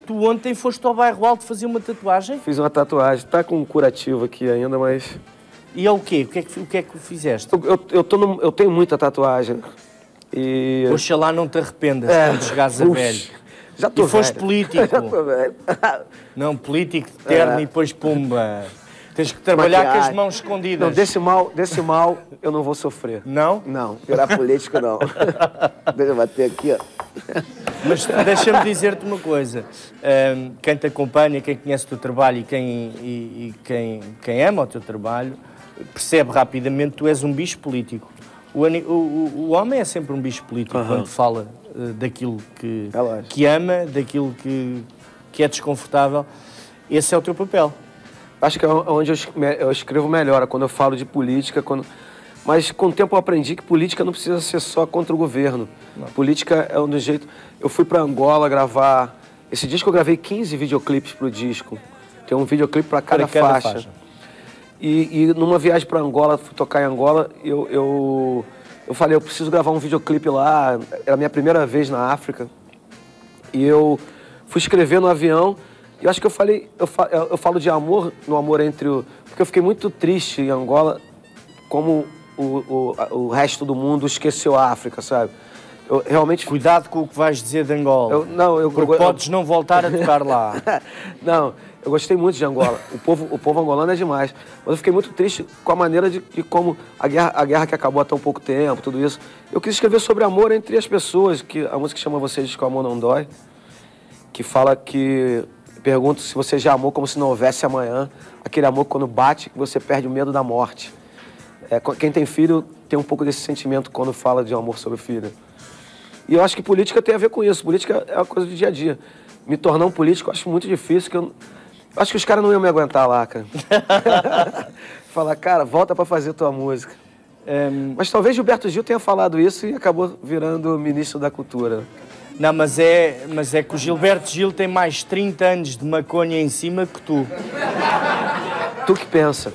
tu ontem foste ao Bairro Alto fazer uma tatuagem? Fiz uma tatuagem, tá com um curativo aqui ainda, mas... E é o quê? O que é que fizeste? Eu tenho muita tatuagem. E... Oxalá não te arrependas quando chegares a velho. Já tô e foste velho. político. Já tô velho. Não, político de terno e depois pumba. Tens que trabalhar com as mãos escondidas. Não, desse mal eu não vou sofrer. Não? Não, virar político não. Deixa eu bater aqui, ó. Mas deixa-me dizer-te uma coisa. Quem te acompanha, quem conhece o teu trabalho e quem ama o teu trabalho, percebe rapidamente que tu és um bicho político. O homem é sempre um bicho político quando fala daquilo que ama, daquilo que é desconfortável. Esse é o teu papel. Acho que é onde eu escrevo melhor, quando eu falo de política. Mas com o tempo eu aprendi que política não precisa ser só contra o governo. Não. Política é um jeito... Eu fui para Angola gravar... Esse disco eu gravei 15 videoclipes pro disco. Tem um videoclipe para cada faixa. E numa viagem para Angola, fui tocar em Angola, eu falei, eu preciso gravar um videoclipe lá. Era a minha primeira vez na África. E eu fui escrever no avião. E eu acho que eu falo de amor, no amor entre o... Porque eu fiquei muito triste em Angola, como o resto do mundo esqueceu a África, sabe? Eu realmente... Cuidado com o que vais dizer de Angola. Porque podes não voltar a tocar lá. Não, eu gostei muito de Angola. O povo angolano é demais. Mas eu fiquei muito triste com a maneira de como a guerra que acabou há tão pouco tempo, tudo isso. Eu quis escrever sobre amor entre as pessoas, que a música chama Você Diz que o Amor Não Dói, que fala que... Pergunto se você já amou como se não houvesse amanhã. Aquele amor que quando bate, você perde o medo da morte. Quem tem filho tem um pouco desse sentimento quando fala de amor sobre filho. E eu acho que política tem a ver com isso. Política é uma coisa do dia a dia. Me tornar um político eu acho muito difícil. Eu acho que os caras não iam me aguentar lá, cara. Falar, cara, volta pra fazer tua música. Mas talvez Gilberto Gil tenha falado isso e acabou virando ministro da Cultura. Não, mas é que o Gilberto Gil tem mais 30 anos de maconha em cima que tu. Tu que pensa.